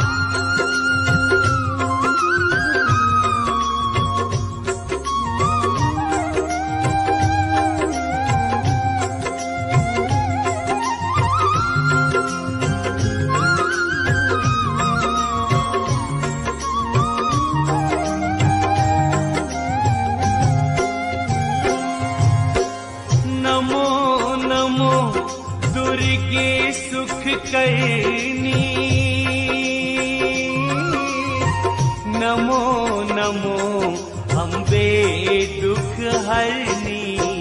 नमो नमो अम्बे दुख हरनी।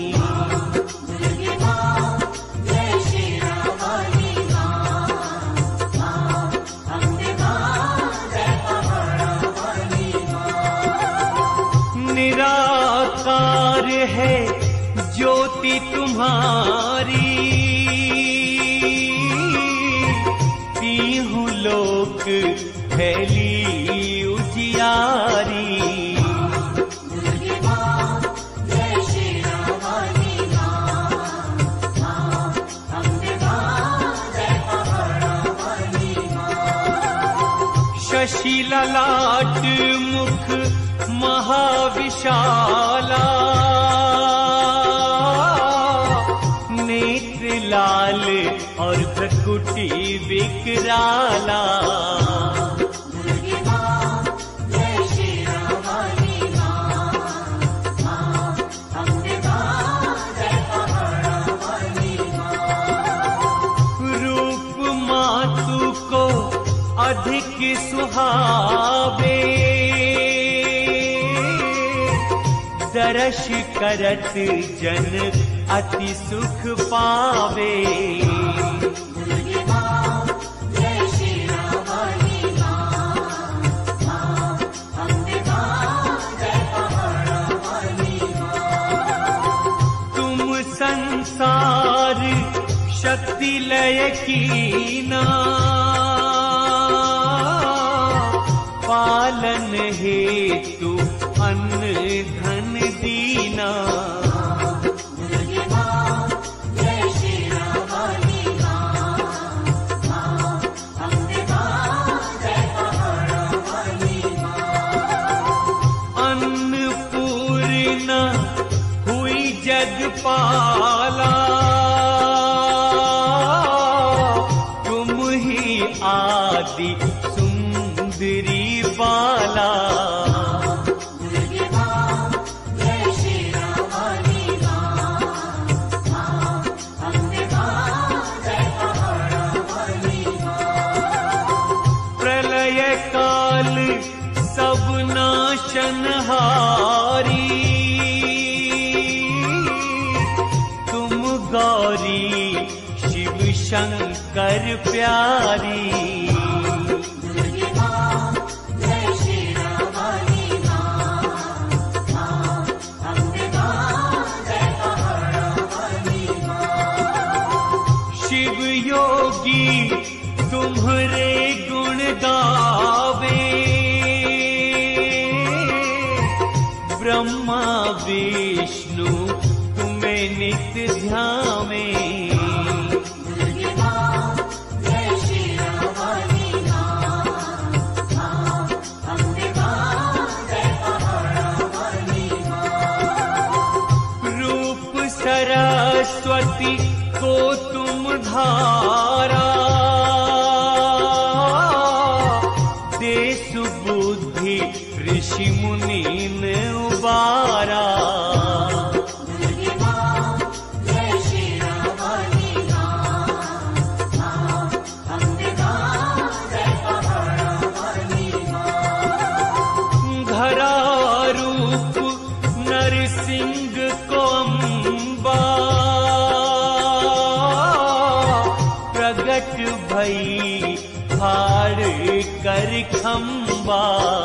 निराकार है ज्योति तुम्हारी, तीहु लोक फैली उजियारी। शशि ललाट मुख महाविशाला, नेत्र लाल और भ्रकुटी विकराला। रूप मातु को अधिक सुहावे, दर्श करत जन अति सुख पावे। तुम संसार शक्ति लय कीना, पालन हेतु अन्न धन दीना। अन्नपूर्णा हुई जगपाला, तुम ही आदि सुंदरी बाला। प्रलय काल सब नाशनहारी, तुम गौरी शिव शंकर प्यारी। शिव योगी तुम्हारे गुण गावे, ब्रह्मा विष्णु तुम्हें नित्य ध्यावे। रूप सरस्वती को तुम धारा, दे सुबुद्धि ऋषि मुनि ने उबारा। धरा रूप नरसिंह को अम्बा, प्रगट भई फाड़ कर खम्बा।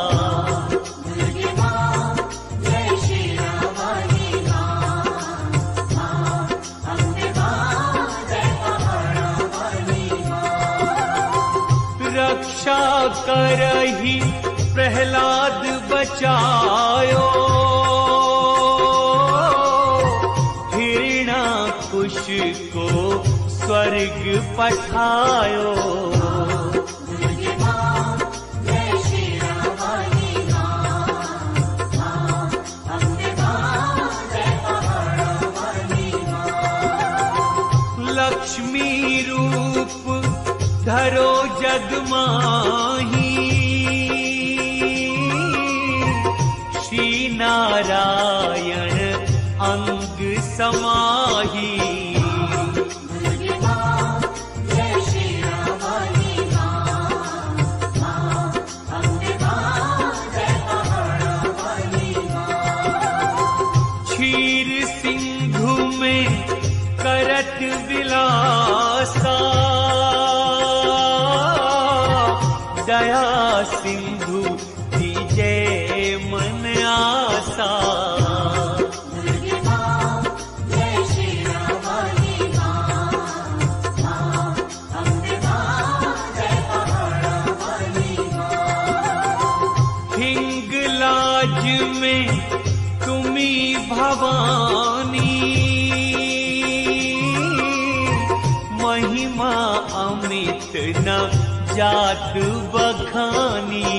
रक्षा करहि प्रहलाद बचायो, हिरण्याकुश को स्वर्ग पठायो। धरो जग माही, श्री नारायण अंग समाही। क्षीर सिंधु में करत विलासा, दया सिंधु दीजे मन आसा। हिंगलाज में तुम्ही भवानी, महिमा अमित न जात बखानी।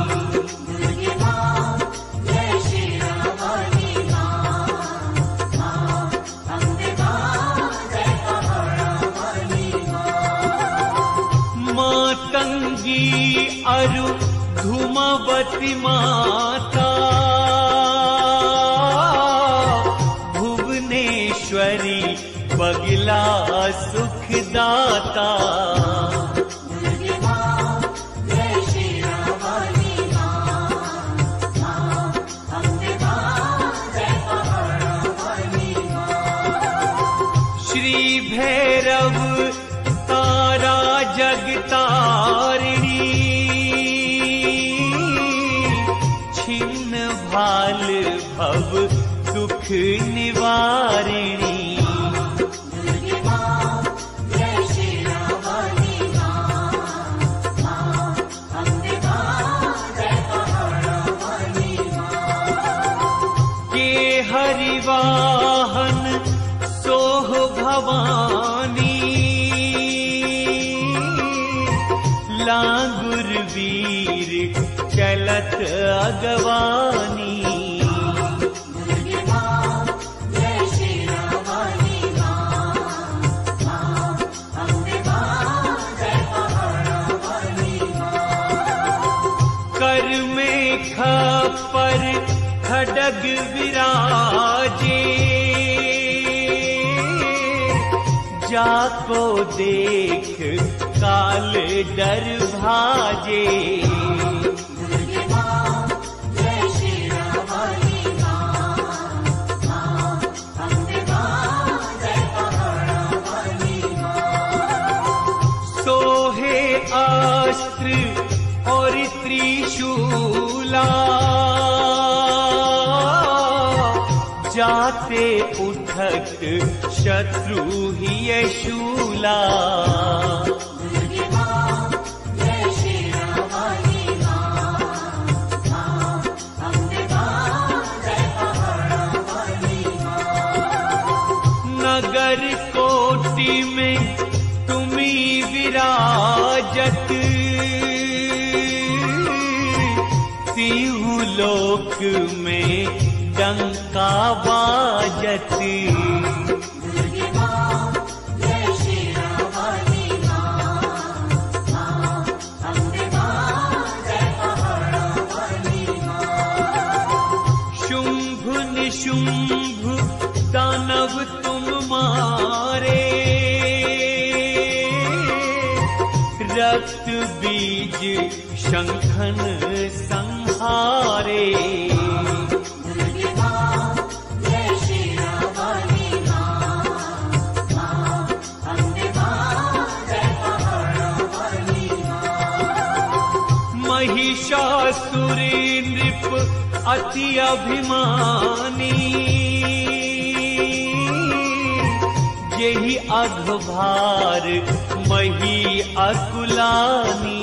मातंगी अरु धूमवती माता, भुवनेश्वरी बगिला सुखदाता। श्री भैरव तारा जगतारिणी, छिन्न भाल भव दुख निवारिणी। के हरिवाहन सोह भवानी, लांगुर वीर चलत अगवानी। कर में खपर खड्ग विराजे, जाको देख काल डर भाजे। सोहे अस्त्र और त्रिशूला, जाते उठत शत्रु ही शूला। नगर कोटि में तुम्ही विराजत, तीहु लोक में डंका बाजत। शुंभ निशुंभ दानव तुम मारे, रक्त बीज शंखन संहारे। महिषासुर नृप अति अभिमानी, यही अघभार मही अकुलानी।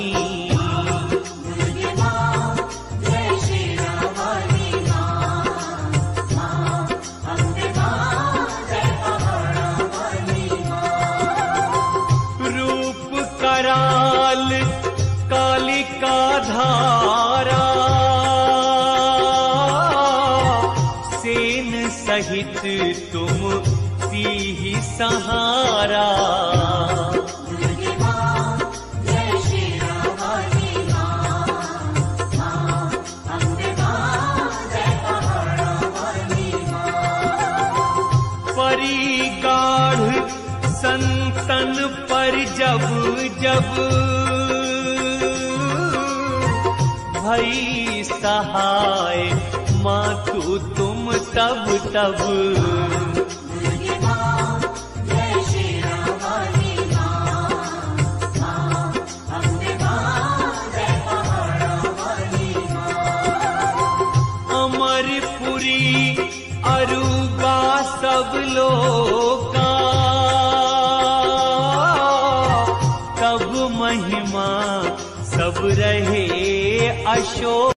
रूप कराल कालिका धारा, सेन सहित तुम ही सहारा। जब भई सहाय मातु तुम तब तब अमरपुरी अरुगा सब लोका तब महिमा सब रहे अशोक।